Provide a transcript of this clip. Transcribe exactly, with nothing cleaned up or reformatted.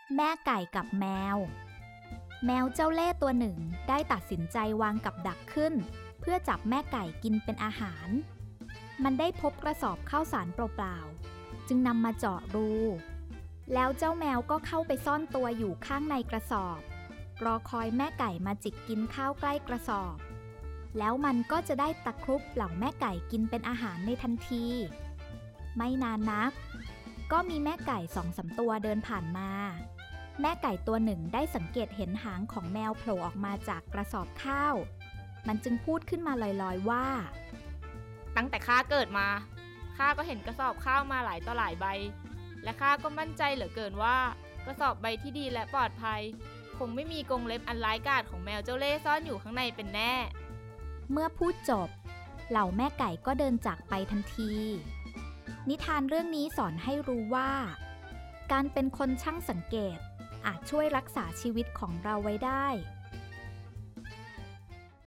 แม่ไก่กับแมวแมวเจ้าเล่ห์ตัวหนึ่งได้ตัดสินใจวางกับดักขึ้นเพื่อจับแม่ไก่กินเป็นอาหารมันได้พบกระสอบข้าวสารเปล่าๆจึงนำมาเจาะรูแล้วเจ้าแมวก็เข้าไปซ่อนตัวอยู่ข้างในกระสอบรอคอยแม่ไก่มาจิกกินข้าวใกล้กระสอบแล้วมันก็จะได้ตะครุบเหล่าแม่ไก่กินเป็นอาหารในทันทีไม่นานนักก็มีแม่ไก่สองสามตัวเดินผ่านมาแม่ไก่ตัวหนึ่งได้สังเกตเห็นหางของแมวโผล่ออกมาจากกระสอบข้าวมันจึงพูดขึ้นมาลอยๆว่าตั้งแต่ข้าเกิดมาข้าก็เห็นกระสอบข้าวมาหลายต่อหลายใบและข้าก็มั่นใจเหลือเกินว่ากระสอบใบที่ดีและปลอดภัยคงไม่มีกรงเล็บอันร้ายกาจของแมวเจ้าเล่ห์ซ่อนอยู่ข้างในเป็นแน่เมื่อพูดจบเหล่าแม่ไก่ก็เดินจากไปทันทีนิทานเรื่องนี้สอนให้รู้ว่าการเป็นคนช่างสังเกตอาจช่วยรักษาชีวิตของเราไว้ได้